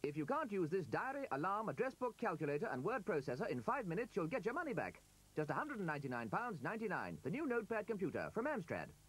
If you can't use this diary, alarm, address book, calculator and word processor in 5 minutes, you'll get your money back. Just £199.99, the new Notepad computer from Amstrad.